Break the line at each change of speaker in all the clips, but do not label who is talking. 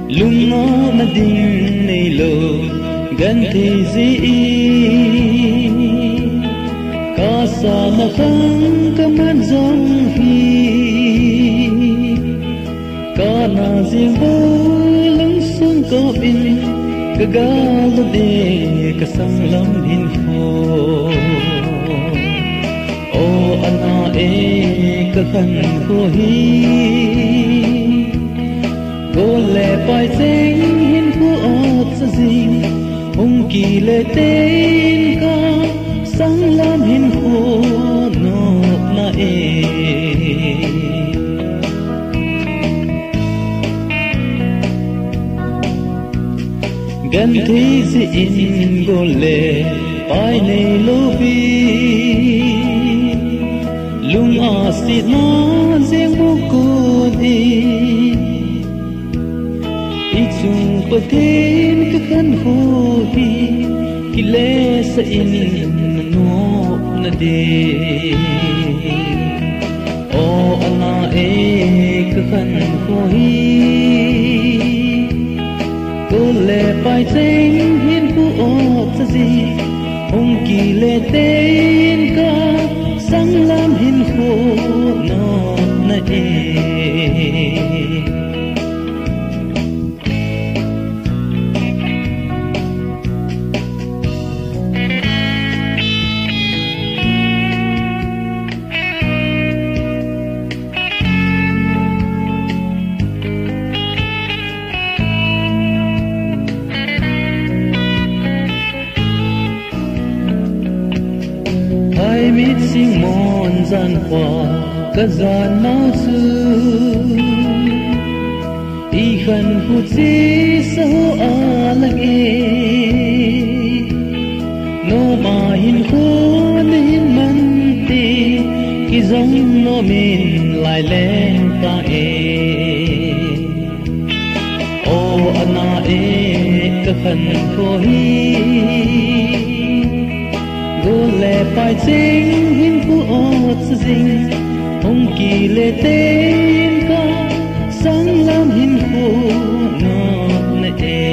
lung ngó na ding nei lo gan thi zi ka sa na khang ka man zong hi ka na zing bo lung sung ko in ka ga lo de ka sang lam hin ho o ana e ka khan ho hi cô lệ bài sinh hin cô ớt sa zing hùng kỳ lệ tên ca sáng lam hin khô nộp na e gần thế gì in cô lệ bài này lô bi lung a si na riêng vô cô đi chung pa tin ka khan ho hi ki le sa in no na de o ana e ka khan ho hi ko le pai cheng hin ku o sa ji hong ki le ten ka sang lam hin ho no na e sing mon gian hoa ka gian mau su i khan hu chi so a lang e no ma hin khon hin man ti ki zong no min lai leng ta e o ana e ka khan ko hi cô lệ bài sinh hin phụ ớt sa zing hong kỳ lệ tên ca sáng lam hin phụ nộp na e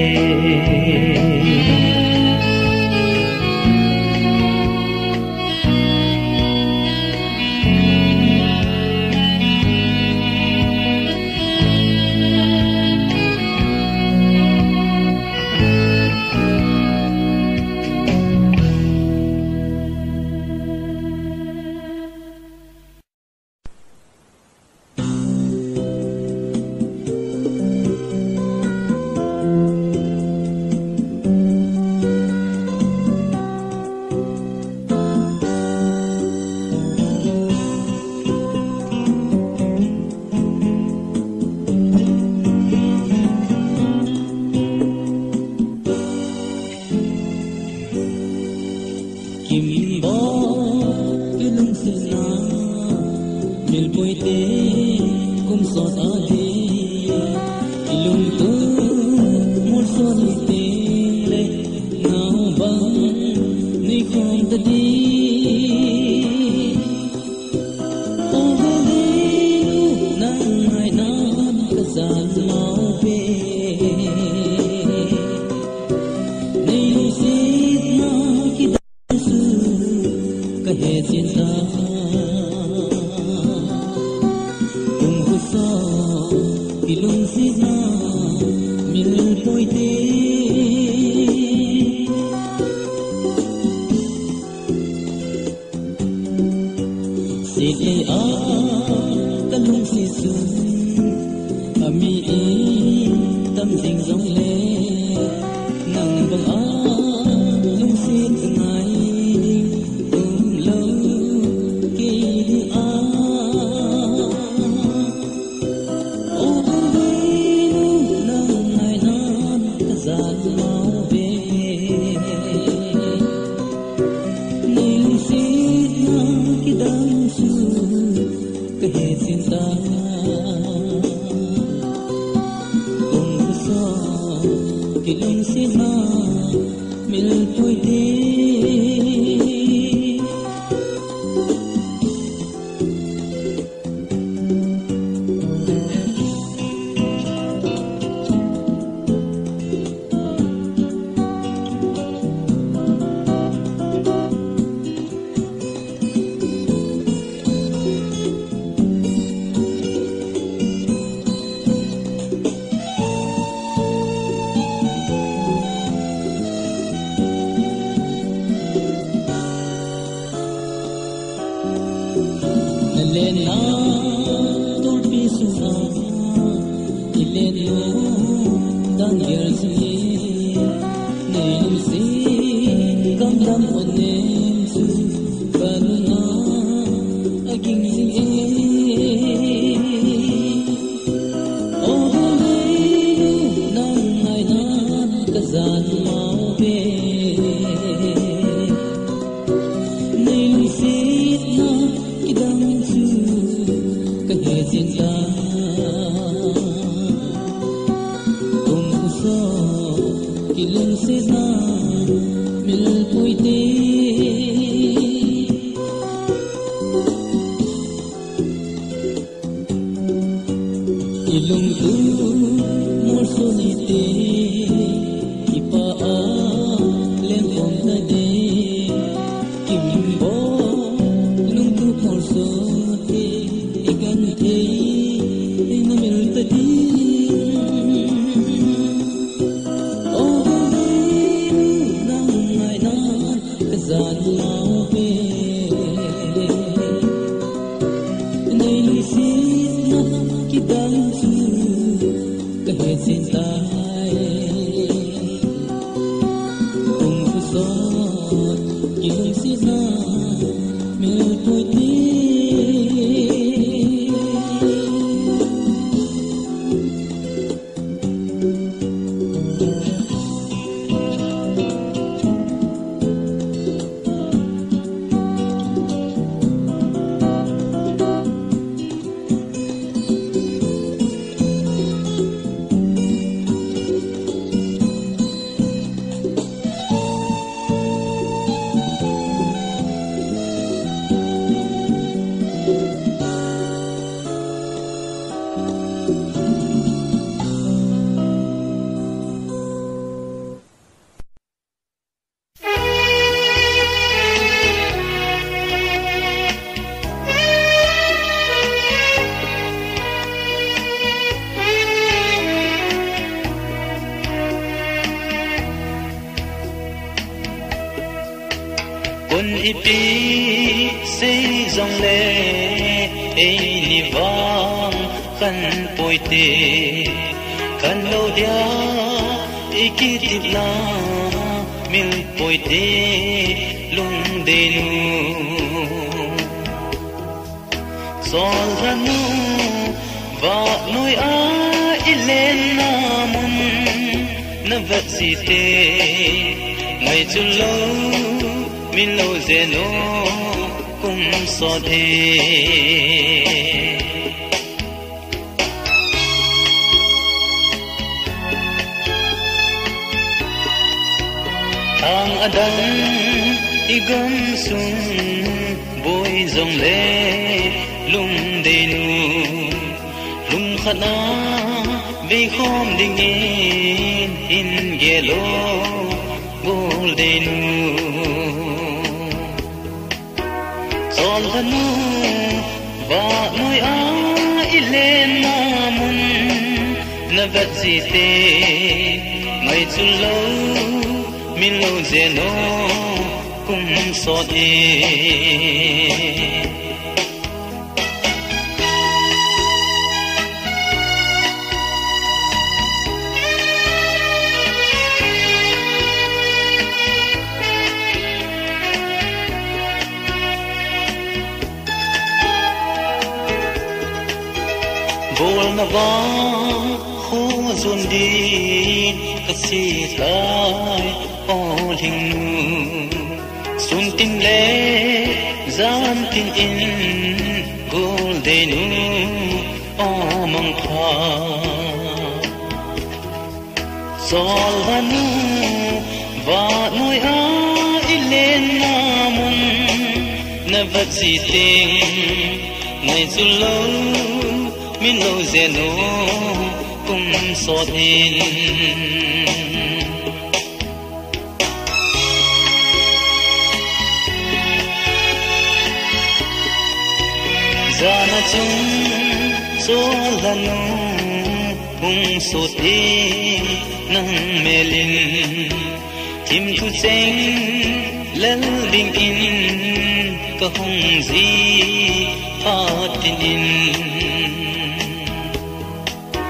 Hãy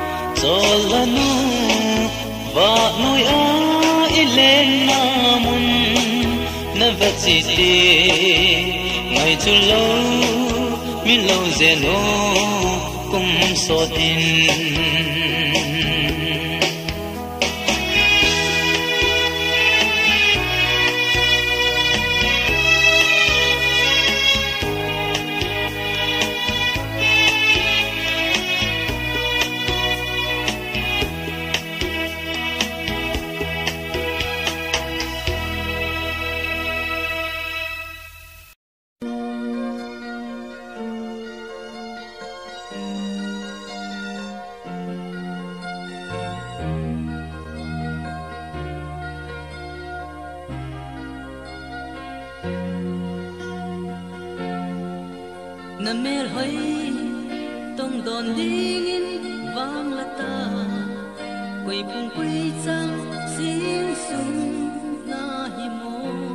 solanu va noi a ilena mun na vatsite mai chu lo min lo zeno kum so tin
na mer hoi tong don ding vang la ta quay pung quay chang xin sung na hi mo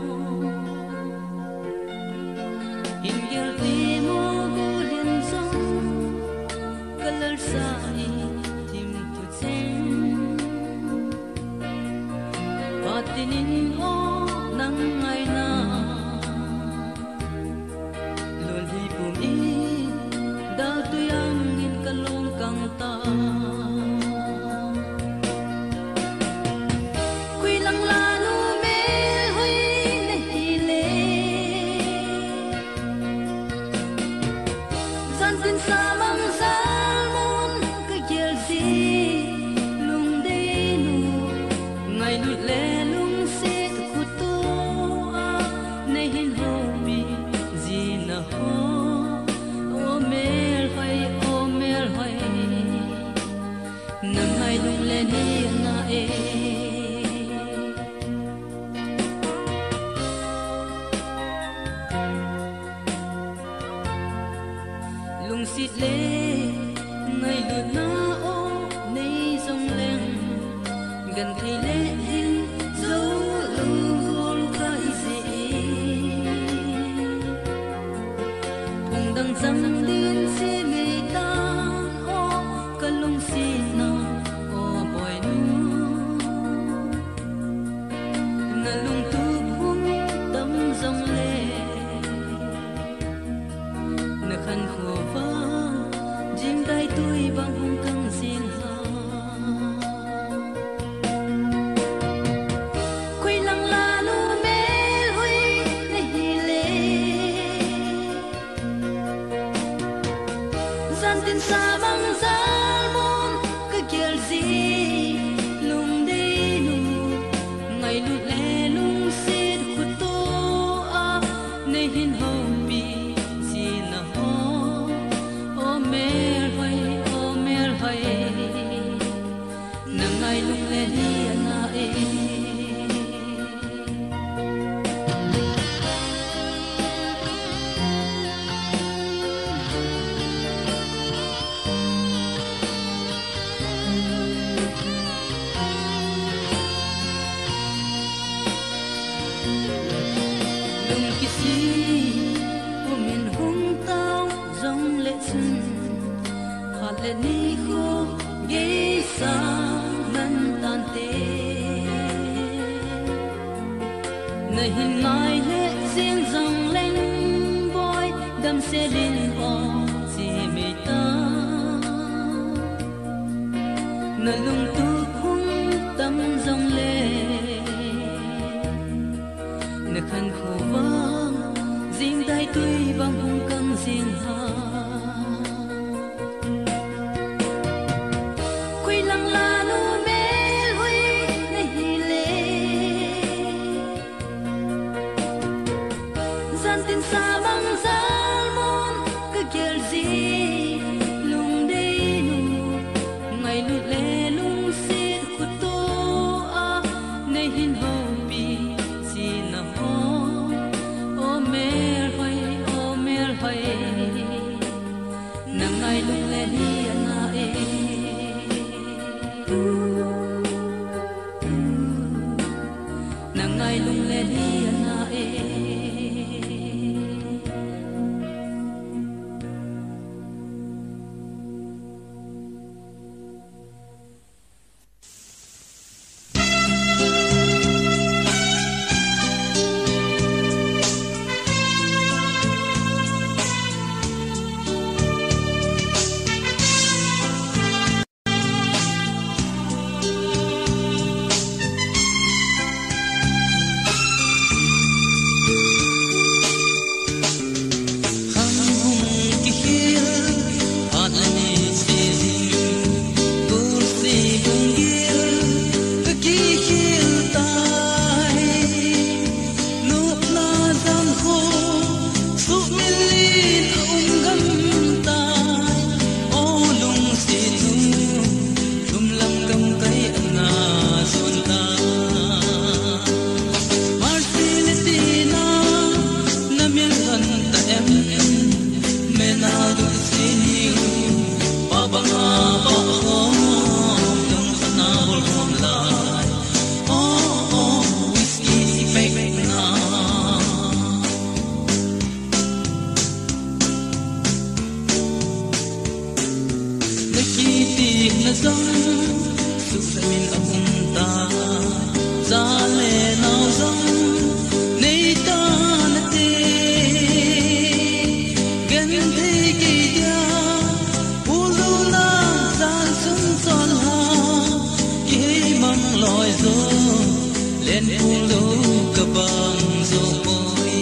in gel ti mo gu lien song kalal sa i tim tu chen patinin o nang ai na lung xịt lê ngày lượt na ô nay dòng lên gần thấy lê hình dấu lưng hôn cái gì cùng đằng răng điên xe mê ta ô cả lung xịt na ô bòi nu na lung tu hung tâm dòng lê na khăn khô jim dai tui bang hung kang sin ha khui lang la lu me hui nahi le zan tin sa bang zal mon ka gel zi lung de nu ngai lu le lung sit khu to a ne hin ho bi si na ho o me nangai lung le ni na e lung kisi o min hung tao dòng lệ sun hạt lệ ni khu ghé sa nơi hình mai lệ riêng dòng lên boy đâm xe lên o gì mê ta nơi lung tu khung tâm dòng lệ nơi khăn khô vang riêng tay tôi bằng hung căng riêng ha
na zong su sa min akong ta za le nao zong nei ta na te gan te ki dia ulu na san sung son ha ki mang loi zo lên ulu ka bang zo mo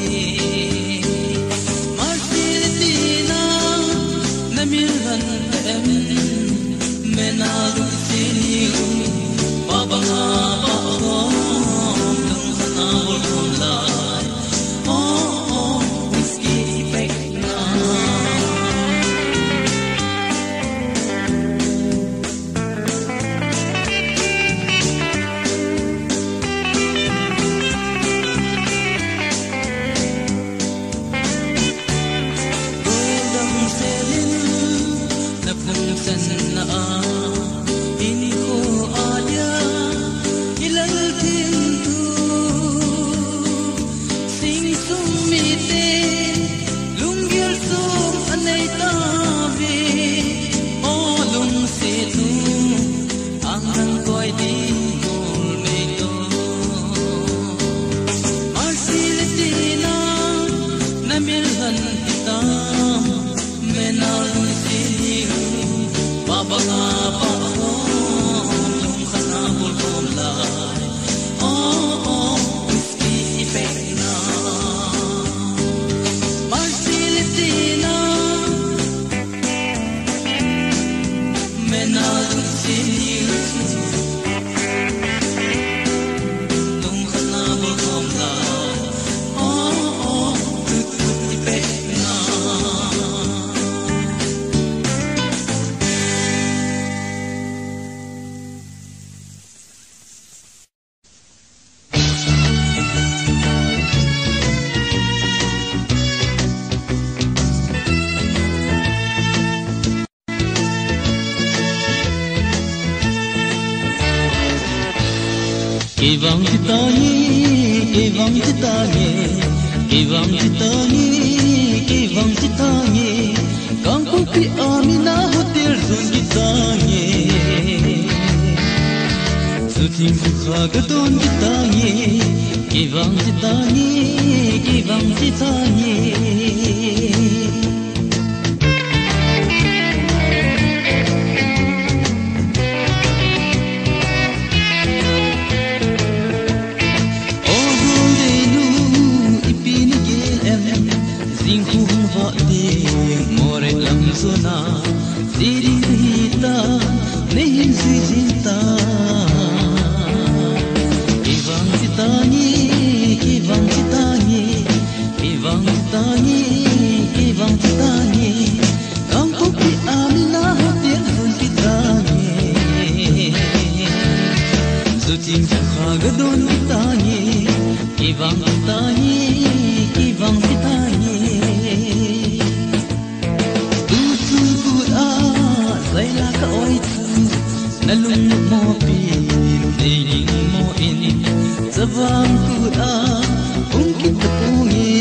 kỳ vọng thì ta nhé, kỳ vọng thì ta nhé, kỳ vọng thì ta nhé, kỳ vọng thì ta nhé, con cũng bị amina hotel zone thì ta nhé, sự tình của khá cái tôn thì ta nhé, kỳ vọng thì ta nhé, kỳ vọng thì ta nhé.
Zona dirita nehin sujita kivang sitani kivang sitani kivang sitani kivang sitani kampu pi amina hotel zon kitani suting khagadon kitani kivang sitani kivang sitani Baila ka oi nalung mo pin dating mo in sabang kuda kung kita pungi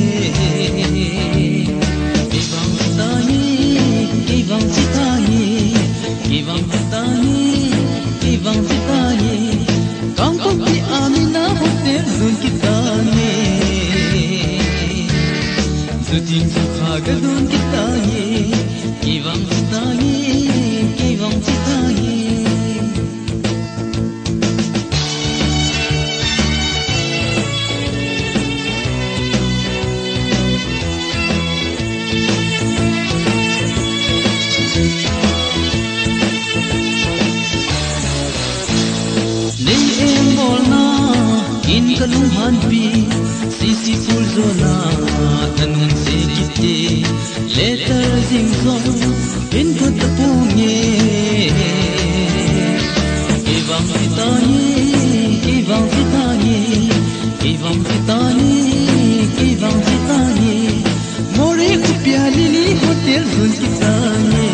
ibang sitani ibang sitani ibang sitani ibang sitani kang kung di amina hotel zon kita ni suting khagadon kita ni ibang sitani Kivang sitani Nei em bolna in kalunghan pi sisi fulzona tanun se kite letter zingzon in kutapunye Kivang sitani Kivang sitani Kivang sitani Kivang sitani More kupiali ni hotel zon kitani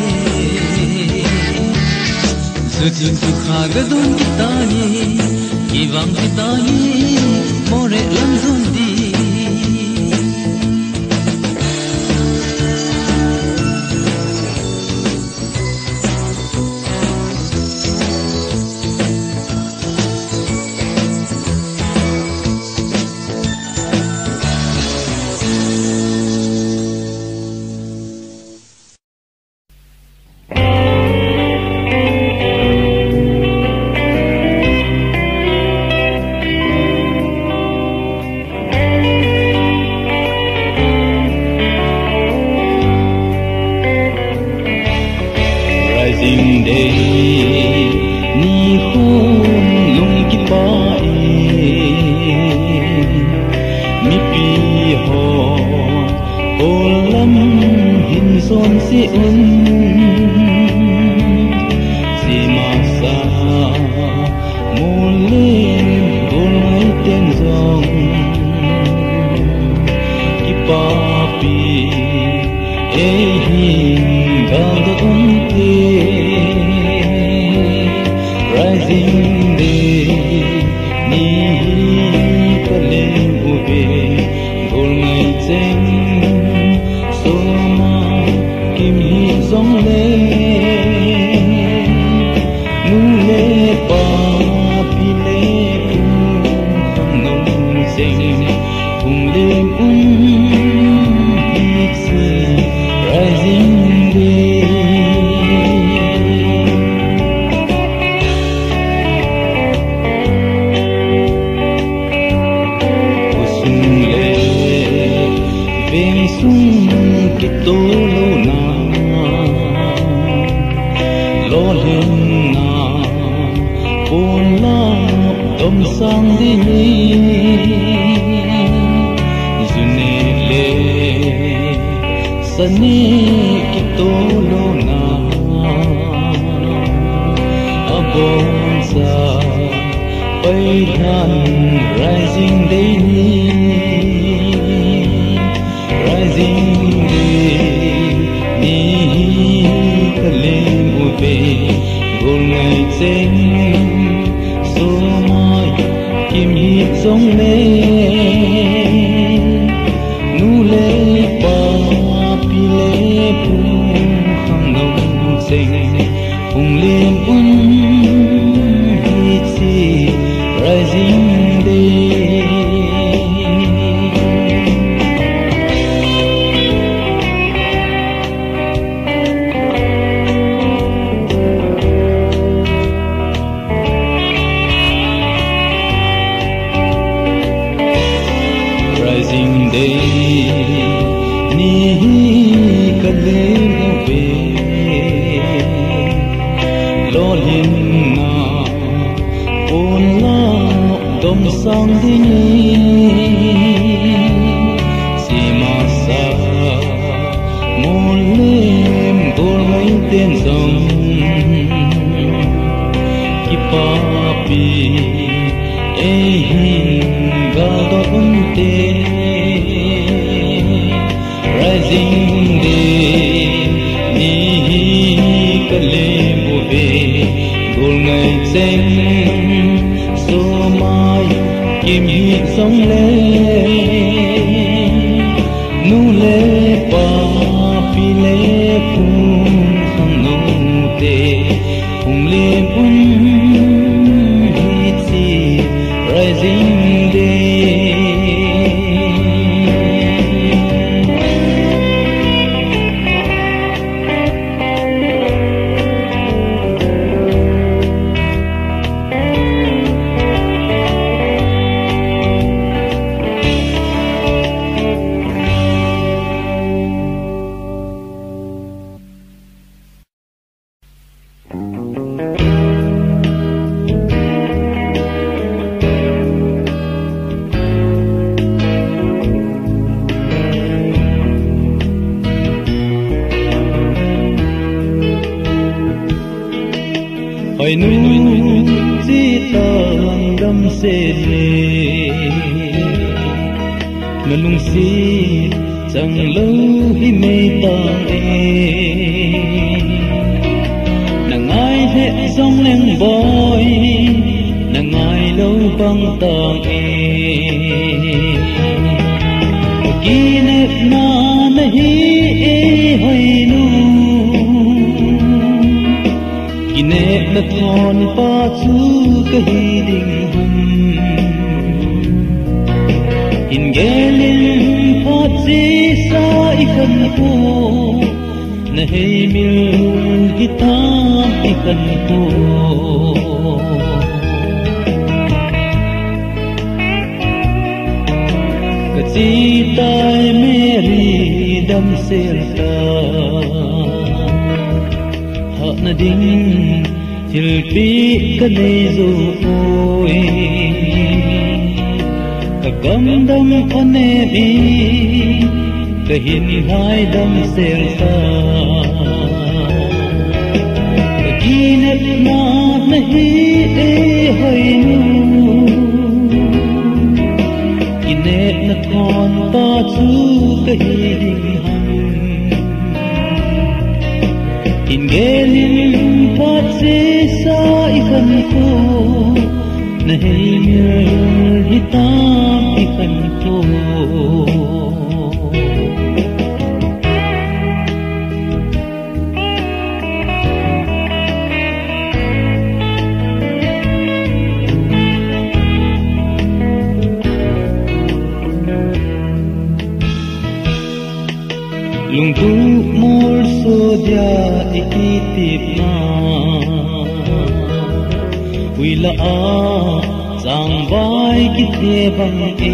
Sujin sukhagadon kitani Kivang sitani More lamzon di na hey mil hi tham i kan ko ka chi tai meri dam sel ta ha na ding til pi ka nei zo oi ka gam dam ane bi ka hin hai dam sel ta ka kinat na nahi e hoi nu kinet na kon ta chu ka hi ding ham in gelin pat se sa ikan ko na hey mir hitam ikan ko lung tu mor so dia ikitip na wila a sang vai kithe bang e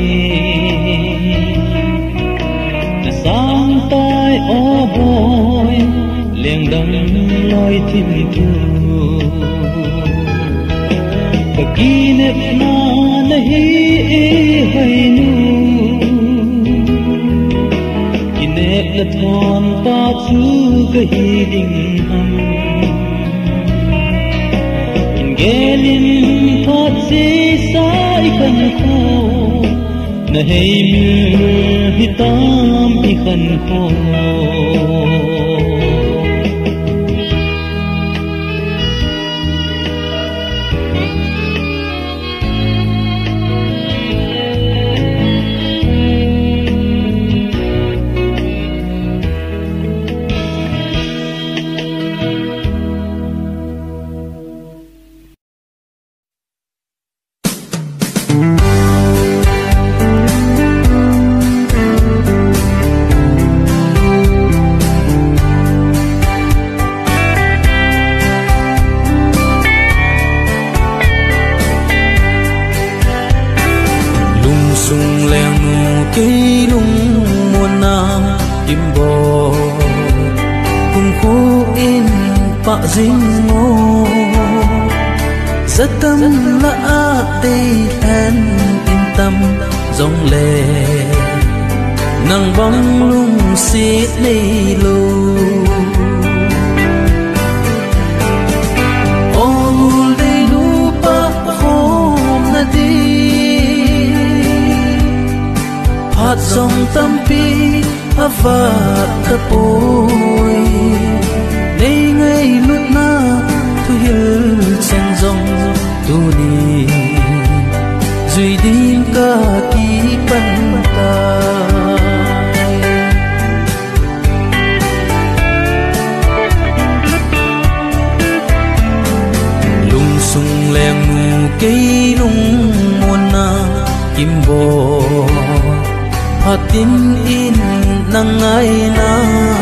na sang tai o boy leng dang loi thim tu kakinep na nahi e hai nu la thon ta chu ka hi ding ham in gelin thot se sai kan ko na hey mir hitam i kan ko
dinh ngô rất tâm lạ tê en yên tâm dòng lệ nắng bóng lung xít đi lù ô đi nu pa hôm na đi phát dòng tâm pi ava tapoi nay ngày lúc na thu hill sen dòng tu ni duy đi cả kỳ bận ta lung sung leng nu cây lung muôn na kim bồ phát tin in nang ngày na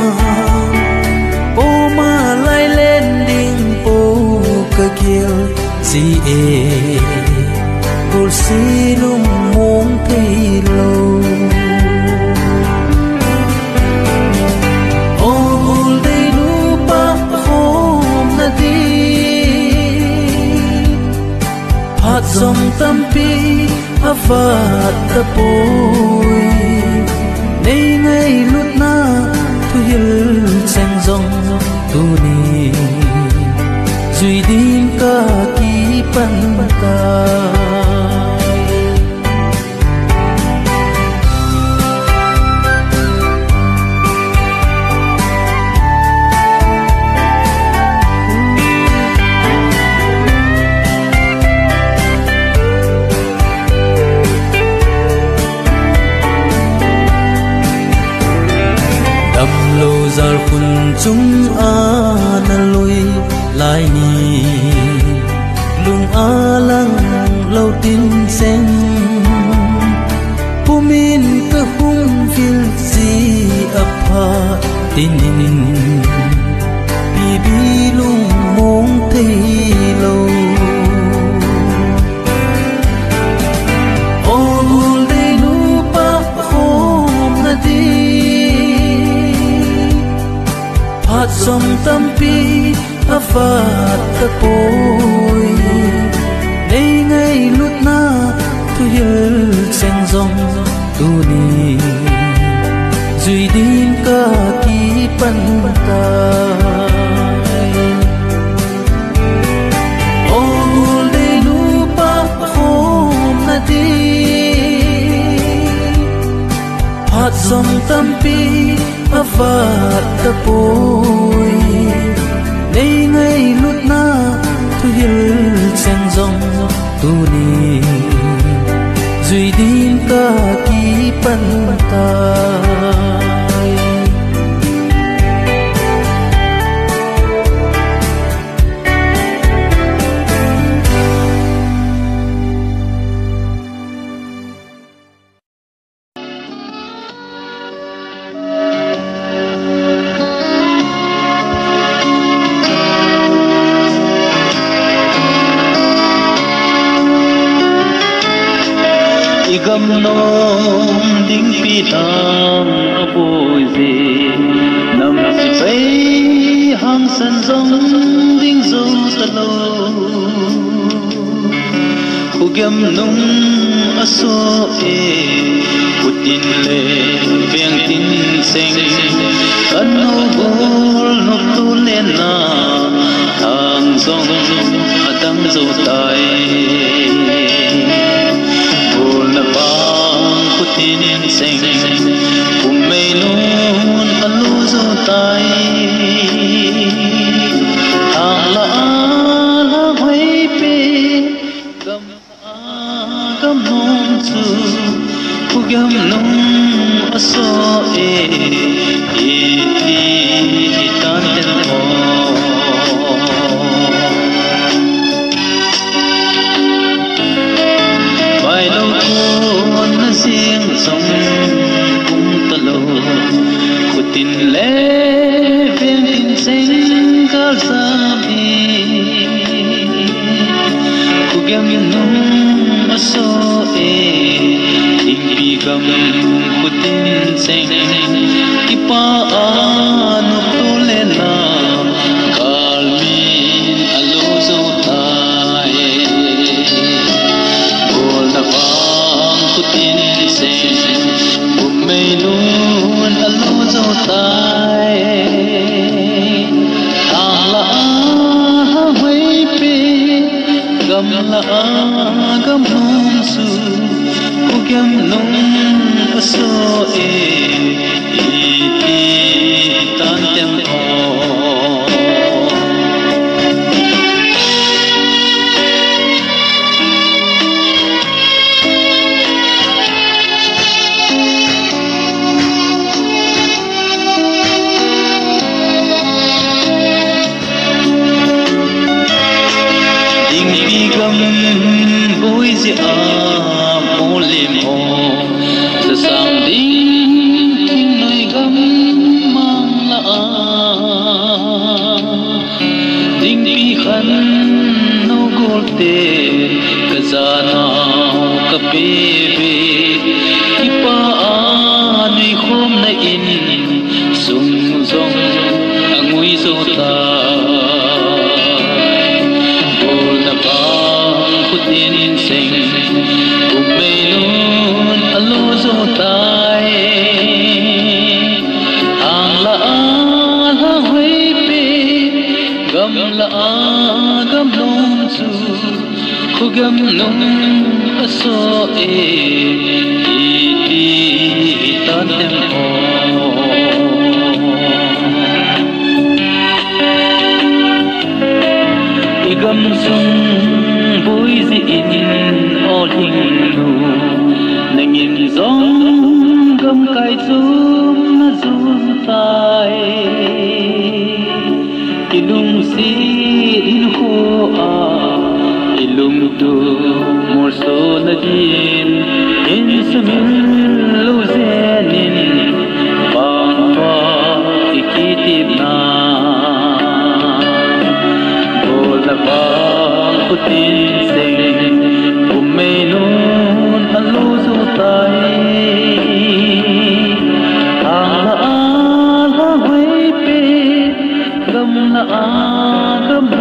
ô mà lai lên đinh ô cơ kiều si e cô si lung muốn cây lâu ô đây nu ba hôm na đi hạt dòng tâm pi ava tapoi nay ngày lúc na thu hill sen dòng tu ni duy đi cả kỳ bận ta lô zar khun chung a na loi lai ni lung a lang lâu tin sen pumin ka hung fil si apa tinin bi bi phát ta bôi đây ngay lúc na thu hill sen rong tu ni duy din ka ki pan ta ol de lu pa khom na ti hat som tampi avat ta poi nei ngay lúc na thu hill sen rong tu ni duy din ka ki pan ta
gam nom ding pi tam aboi ze nam si pai hang san zong ding zo ta lo hu gam nom aso e putin le veng tin seng kan no bol no tu le na thang zong adang zo tai putin seng kumei nun alu zo tai ala ala hoi pe gam nom chu gam nom aso e tan ten ho bai lo riêng sông cũng ta lô tin lẽ viên tin sinh cả giam đi cô gam nung aso e tình bi gam cô tin sinh ipa anu tu lên na kalmin alo zo tai bol na bang cô tin sinh umay nun alo zo tai la hoi pe gam la gam nung su cô gam nung aso e tan tem o bối gì mô liềm hồ giờ sang đinh kinh nơi gấm mang lạ đinh bi khăn nâu gột tê cả già nào cả bê bê ipa nơi khom nơi in sung rong ngui dô ta tin sinh umay nun alo zo tai ang la hoi pe gam la gam nung su khu gam nung aso e tan tem o igam sung bối gì in all hình nu nang in zong gam kai zum na zum tai ilung si in ho a ilung tu mor so na din in samin lo zenin bang pa ikitip na bola bang putin sing umay nun alo zo tai ang la hoi pe gam la gam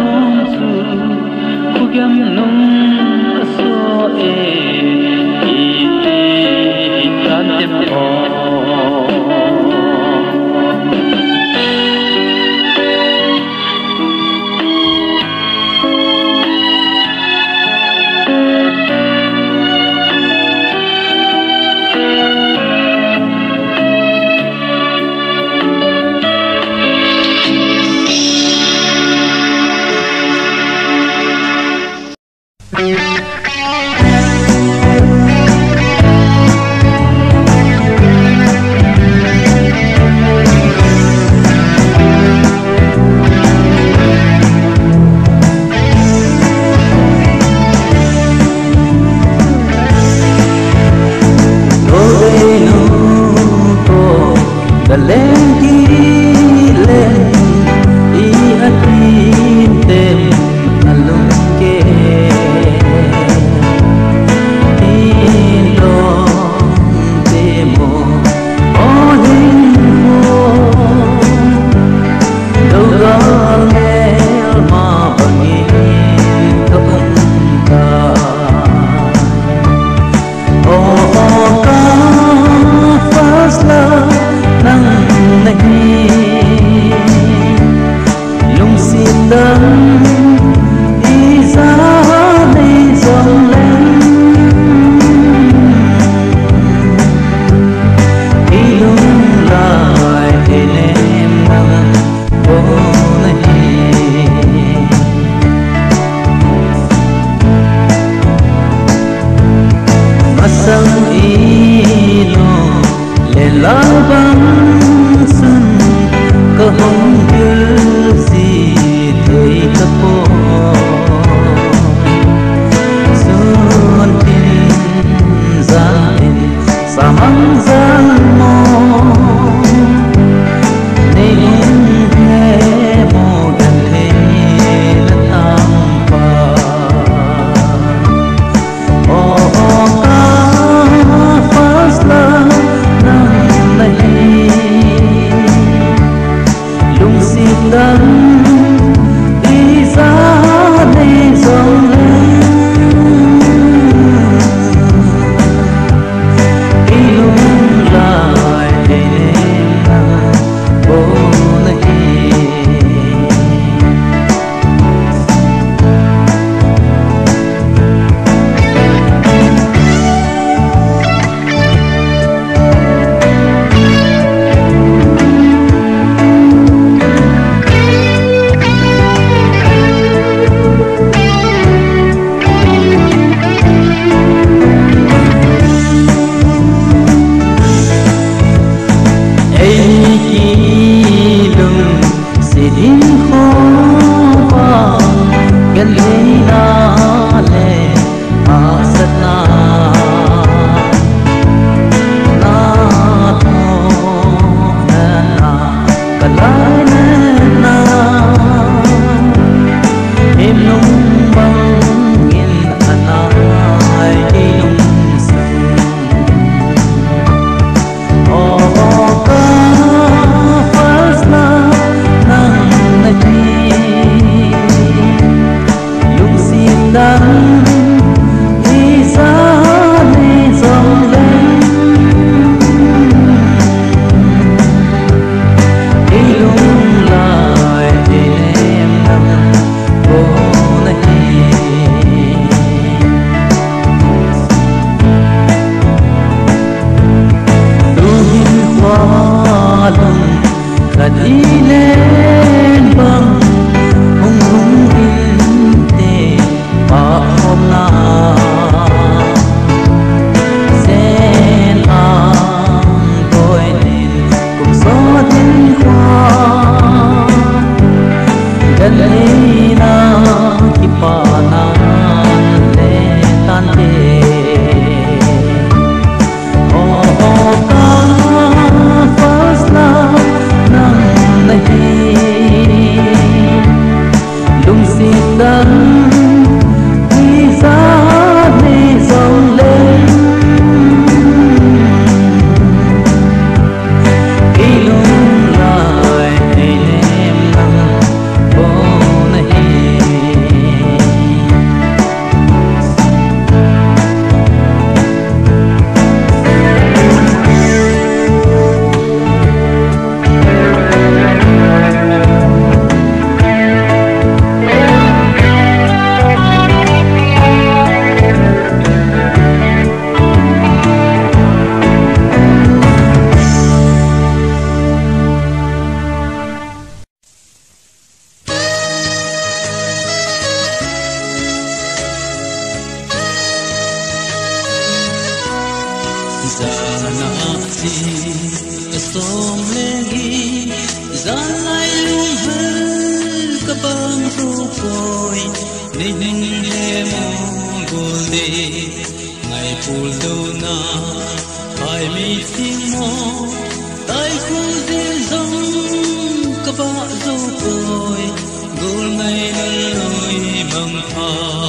si som lengi zan lai lung hal ka bang ru koi nei ning le mo gol de ngai pul do na hai mi sing mo tai khu de zong ka ba zo koi gol ngai loi bang pha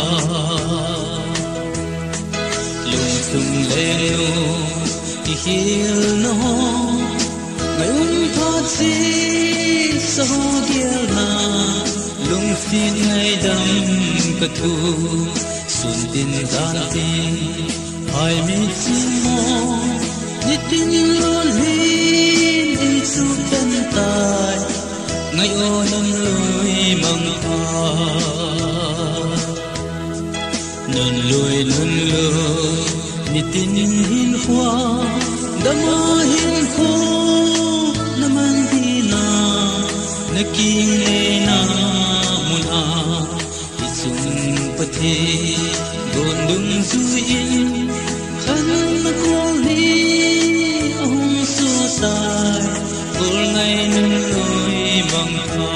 lung sung le no i hil no ngai thoát si so giel na lung xin ngai dam ka thu sun tin gian tin hai mi chim mo ni tin lon hin in su tan tai ngai o nam loi mang pha nun loi ni tin hin hoa dama hin kho naman dina naking na muna isung pati gondung suin khan ko ni ahum su sai kol ngai nun loi bang pha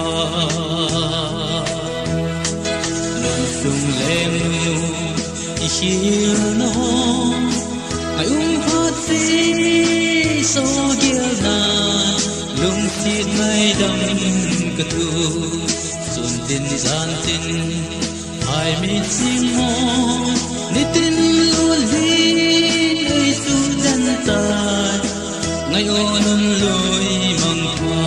lung sung lem nu i hil no ai phát si so giel na lung sit mai dam ka tu sun tin gian tin hai mi chim mo ni tin lul hin ai su dan ta ngai o nun loi mang pha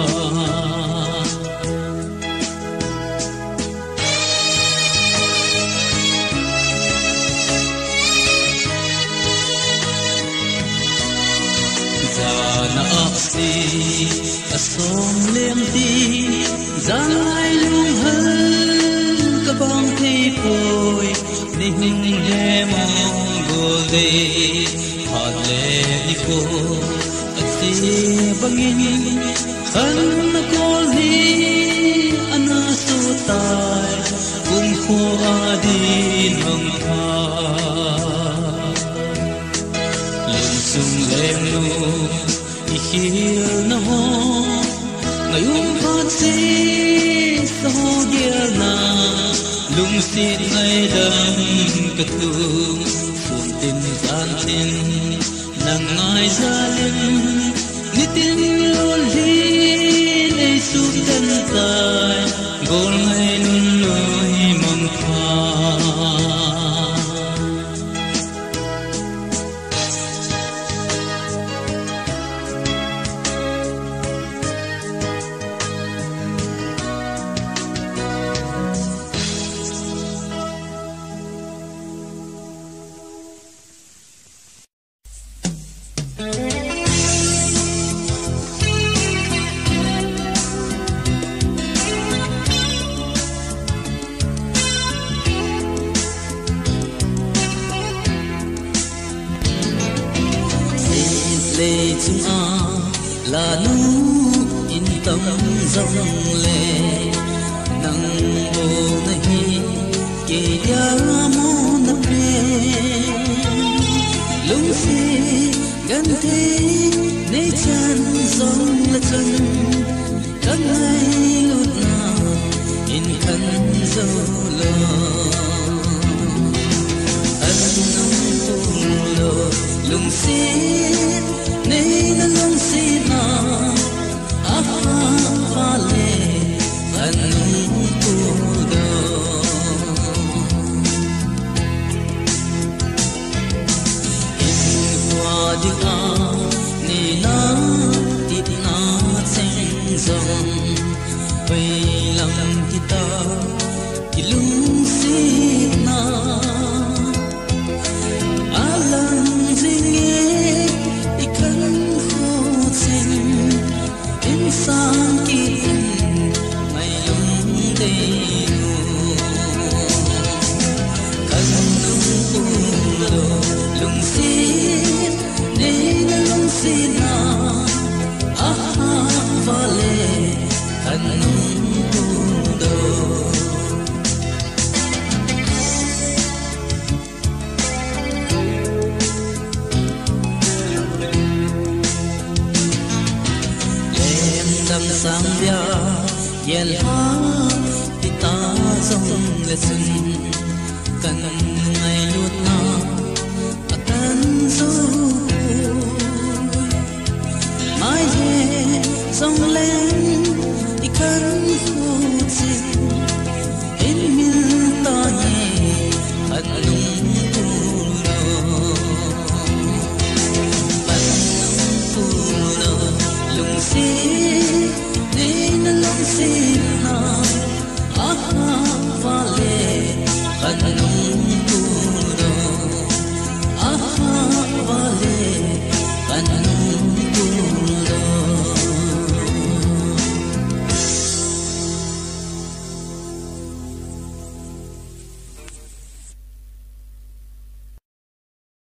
si asom lem ti zan lai lung hal ka bang thei poi ni hing le mo gol de hat le ni ko ati bangin khan ko ni ana su tai kum kho adin hang tha lung sung lem nu hil na ho ngayong phát si so giel na lung sit ngay đam ka tu sun tin gian tin nang ngai za lim ni tin lol hin ai su tan tai gol ngai nun loi mang pha là nu in tâm dòng lệ nang bo nahi ke ya mo na pre lung si gan the ne chan dòng la chan kan ai lut na in kan zo lo an nang tu lo lung si nei na lung si na vale anung tu do in qua di a ni na ti na seng zong pai lam kita ilung si na alam zinge insan ki mai lung de kan lung lo lung si ne lung si na vale kan lung do sun